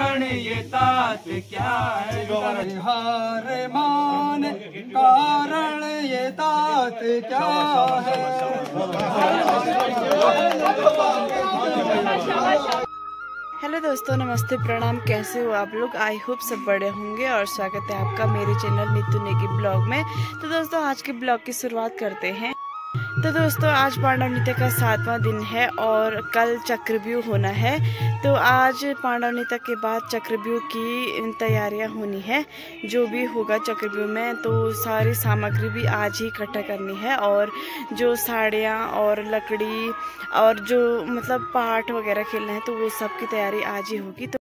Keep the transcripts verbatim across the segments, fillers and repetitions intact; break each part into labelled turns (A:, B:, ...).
A: कारण ये तात क्या है। हार मान कारण ये तात क्या है।
B: हेलो दोस्तों, नमस्ते, प्रणाम। कैसे हो आप लोग? आई होप सब बड़े होंगे और स्वागत है आपका मेरे चैनल नीतू नेगी ब्लॉग में। तो दोस्तों आज के ब्लॉग की शुरुआत करते हैं। तो दोस्तों आज पांडव नृत्य का सातवां दिन है और कल चक्रव्यूह होना है। तो आज पांडव नृत्य के बाद चक्रव्यूह की तैयारियां होनी है। जो भी होगा चक्रव्यूह में तो सारी सामग्री भी आज ही इकट्ठा करनी है और जो साड़ियाँ और लकड़ी और जो मतलब पाठ वगैरह खेलना है तो वो सब की तैयारी आज ही होगी। तो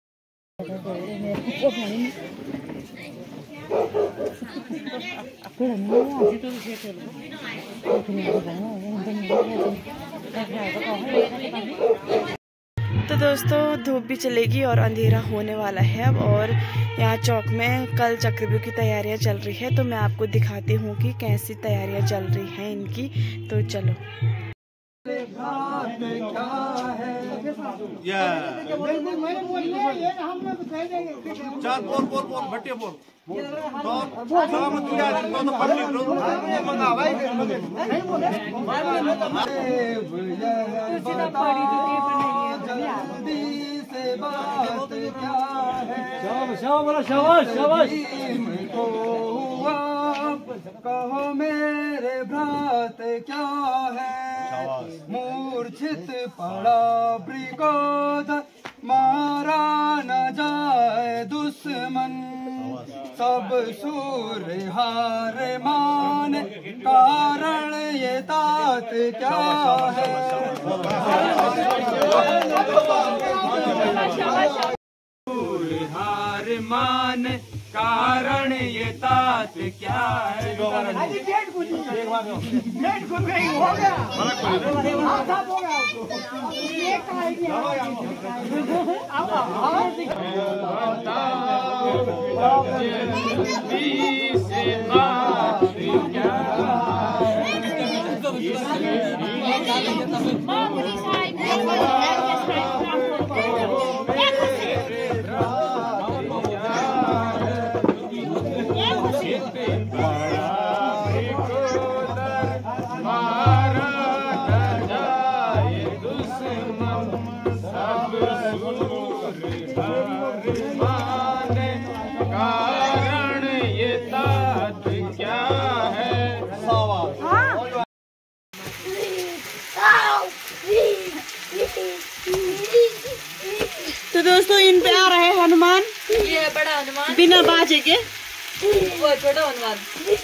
B: तो दोस्तों धूप भी चलेगी और अंधेरा होने वाला है अब। और यहाँ चौक में कल चक्रव्यूह की तैयारियां चल रही है तो मैं आपको दिखाती हूँ कि कैसी तैयारियां चल रही हैं इनकी। तो चलो।
A: चार बोल बोल बोल भट्टिया बोल कहो मेरे भ्रात क्या है। मूर्छित पड़ा ब्रिकोध मारा न जाए दुश्मन। सब सूर हार मान कारण ये तात क्या है। सूर हार मान कारण ये तात क्या है। कारण ये तात क्या है।
B: तो दोस्तों इन पे आ रहे हनुमान।
C: ये है बड़ा हनुमान
B: बिना बाजे के।
C: वो छोटा हनुमान।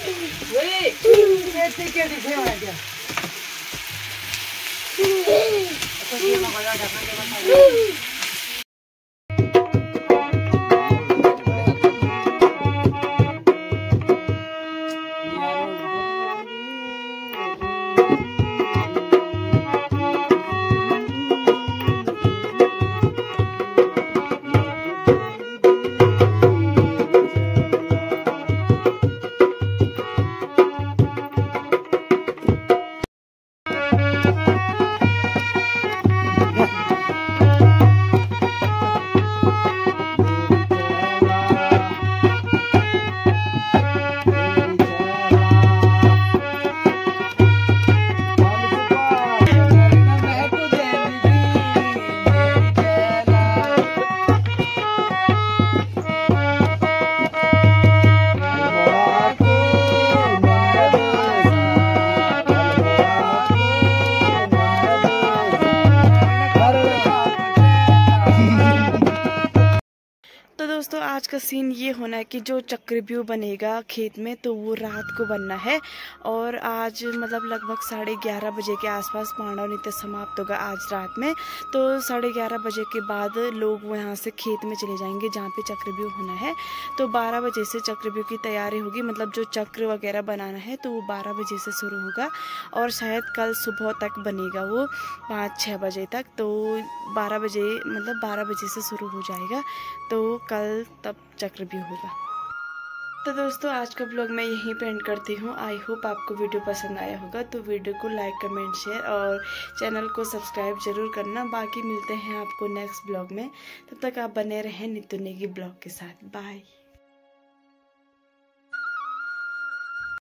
B: दोस्तों आज का सीन ये होना है कि जो चक्रव्यूह बनेगा खेत में तो वो रात को बनना है। और आज मतलब लगभग साढ़े ग्यारह बजे के आसपास पांडव नृत्य समाप्त होगा आज रात में। तो साढ़े ग्यारह बजे के बाद लोग यहाँ से खेत में चले जाएंगे जहाँ पे चक्रव्यूह होना है। तो बारह बजे से चक्रव्यूह की तैयारी होगी, मतलब जो चक्र वगैरह बनाना है तो वो बारह बजे से शुरू होगा और शायद कल सुबह तक बनेगा वो पाँच छः बजे तक। तो बारह बजे मतलब बारह बजे से शुरू हो जाएगा तो कल तब चक्रव्यूह होगा। तो दोस्तों आज का ब्लॉग मैं यहीं पे एंड करती हूँ। आई होप आपको वीडियो पसंद आया होगा, तो वीडियो को लाइक कमेंट शेयर और चैनल को सब्सक्राइब जरूर करना। बाकी मिलते हैं आपको नेक्स्ट ब्लॉग में, तब तक आप बने रहें नित्य नेगी ब्लॉग के साथ। बाय।